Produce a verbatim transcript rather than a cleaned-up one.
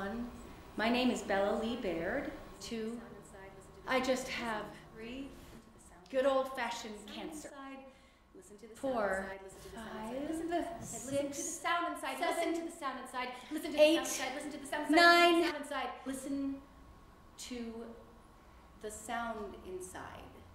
One, my name is Bella Lee Baird. Two, I just have three, good old-fashioned cancer. Four, five, listen to the six, sound inside. seven, Listen to the sound inside. Listen to eight, the sound inside. Listen to the sound inside. nine, Listen to the sound inside. listen to the sound inside.